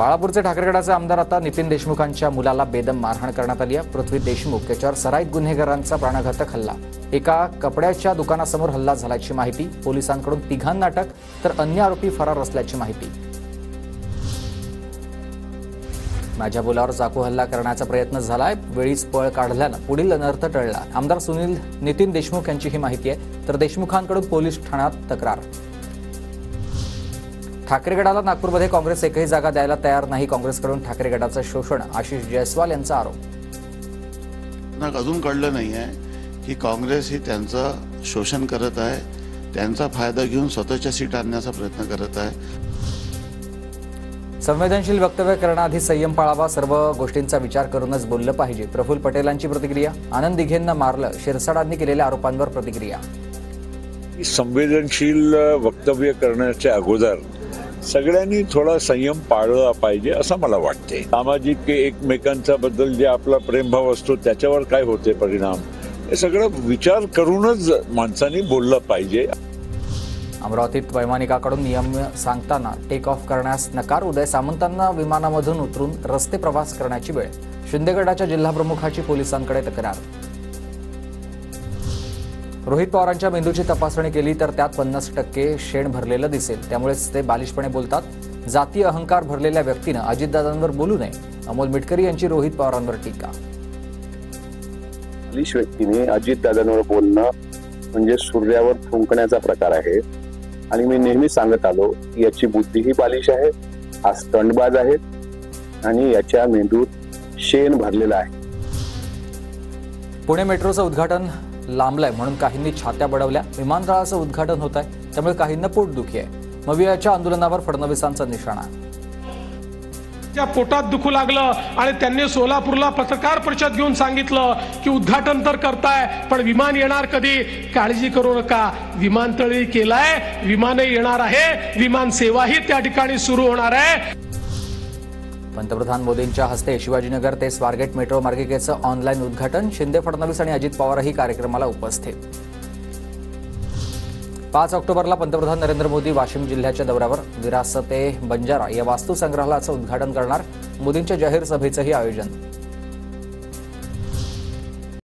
बाळापूरचे ठाकरेगडाचे आमदार आता नितीन देशमुखांच्या मुलाला बेदम मारहाण करण्यात आली आहे। पृथ्वी देशमुख याच्यावर सराईत गुन्हेगारांचा प्राणघातक हल्ला। एका कपड्याच्या दुकानासमोर हल्ला झाल्याची माहिती। पोलिसांकडून तिघांना अटक तर अन्य आरोपी फरार असल्याची माहिती। माझ्या मुलावर चाकू हल्ला करण्याचा प्रयत्न झालाय, वेळीच पळ काढल्यानं पुढील अनर्थ टळला। आमदार सुनील नितीन देशमुख यांची ही माहिती आहे। तर देशमुखांकडून पोलीस ठाण्यात तक्रार। ठाकरेगडाला नागपूरमध्ये काँग्रेस एकही जागा द्यायला तयार नाही। काँग्रेसकडून ठाकरेगडाचं शोषण, आशिष जयस्वाल यांचा आरोप। अजून कळलं नाही आहे की काँग्रेस ही त्यांचं शोषण करत आहे, त्यांचा फायदा घेऊन स्वतःच्या सीट आणण्याचा प्रयत्न करत आहे। संवेदनशील वक्तव्य करण्याआधी संयम पाळावा, सर्व गोष्टींचा विचार करूनच बोललं पाहिजे। प्रफुल्ल पटेलांची प्रतिक्रिया। आनंद दिघेंना मारलं, शिरसाडांनी केलेल्या आरोपांवर प्रतिक्रिया। संवेदनशील वक्तव्य करण्याच्या अगोदर सगळ्यांनी थोडा संयम पाळला पाहिजे असं मला वाटते। सामाजिक एकमेकांच्या बद्दल जे आपला प्रेमभाव असतो त्याच्यावर काय होते परिणाम, हे सगळं विचार करूनच माणसांनी बोललं पाहिजे। अमरावतीत वैमानिकाकडून नियम सांगताना टेक ऑफ करण्यास नकार। उदय सामंतांना विमानामधून उतरून रस्ते प्रवास करण्याची वेळ। शिंदेगडाच्या जिल्हाप्रमुखाची पोलिसांकडे तक्रार। रोहित पवारांच्या मेंदूची तपासणी केली तर त्यात 50% शेण भरलेलं दिसेल, त्यामुळेच ते बालिशपणे बोलतात। जातीय अहंकार भरलेल्या व्यक्तीनं अजितदादांवर बोलू नये। अमोल मिटकरी यांची रोहित पवारांवर टीका। बालिश व्यक्तीने अजितदादांवर बोलणं म्हणजे सूर्यावर थुंकण्याचा प्रकार आहे आणि मी नेहमी सांगत आलो की याची बुद्धीही बालिश आहे, हा स्टंटबाज आहे आणि याच्या मेंदूत शेण भरलेलं आहे। पुणे मेट्रोचं उद्घाटन लांबलंय म्हणून काहींनी छात्या बडवल्या। विमानतळाचं उद्घाटन होत आहे त्यामुळे काहींना पोटदुखी आहे। मवियाच्या आंदोलनावर फडणवीसांचा निशाणा। त्या पोटात दुखू लागलं आणि त्यांनी सोलापूरला पत्रकार परिषद घेऊन सांगितलं की उद्घाटन तर करताय पण विमान येणार कधी, काळजी करू नका, विमानतळही केलाय, विमानही येणार आहे, विमान सेवाही त्या ठिकाणी सुरू होणार आहे। पंतप्रधान मोदींच्या हस्ते शिवाजीनगर ते स्वारगेट मेट्रो मार्गिकेचं ऑनलाईन उद्घाटन। शिंदे, फडणवीस आणि अजित पवारही कार्यक्रमाला उपस्थित। 5 ऑक्टोबरला पंतप्रधान नरेंद्र मोदी वाशिम जिल्ह्याच्या दौऱ्यावर। विरासते बंजारा या वास्तुसंग्रहालयाचं उद्घाटन करणार। मोदींच्या जाहीर सभेचंही आयोजन।